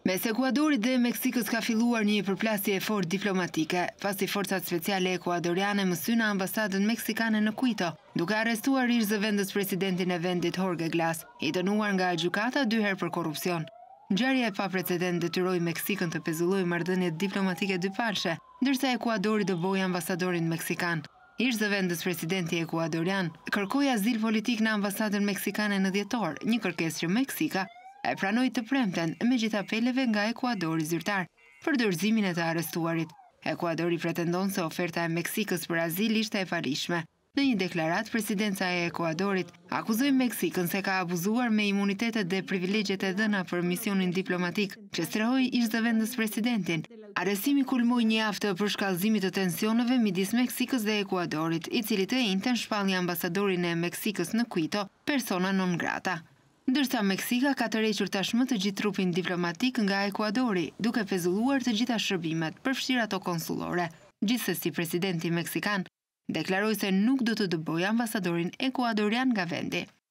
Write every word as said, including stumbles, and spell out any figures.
Mes Ekuadorit dhe Meksikës ka filluar një përplasje e fortë diplomatike, pasi forcat speciale ekuadoriane mësyn ambasadën meksikane në Quito, duke arrestuar ish zëvendës presidentin e vendit Jorge Glass, i dënuar nga gjykata dy herë për korrupsion. Ngjarja e paprecedent detyroi Meksikën të pezullojë marrëdhëniet diplomatike dyfalshe, ndërsa Ekuadori dëboi ambasadorin meksikan. Ish zëvendës presidenti ekuadorian kërkoi azil politik në ambasadën meksikane në dhjetor, një kërkesë që Meksika e pranoi të premten me gjithë apeleve nga Ekuadori zyrtar për dorëzimin e të arrestuarit. Ekuadori pretendon se oferta e Meksikës për azil ishte e palishme. Në një deklaratë, presidenca e Ekuadorit akuzoi Meksikën se ka abuzuar me imunitetet dhe privilegjet e dhëna për misionin diplomatik që strehoi ish zëvendës presidentin. Arrestimi kulmoi një javë të përshkallëzimit të tensioneve midis Meksikës dhe Ekuadorit, i cili të njëjtën shpalli ambasadorin e Meksikës në Quito, persona non grata. Ndërsa Meksika ka tërhequr tashmë të gjithë trupin diplomatik nga Ekuadori, duke pezulluar të gjitha shërbimet, përfshirë ato konsullore. Gjithsesi, presidenti meksikan deklaroi se nuk do të dëbojë ambasadorin ekuadorian nga vendi.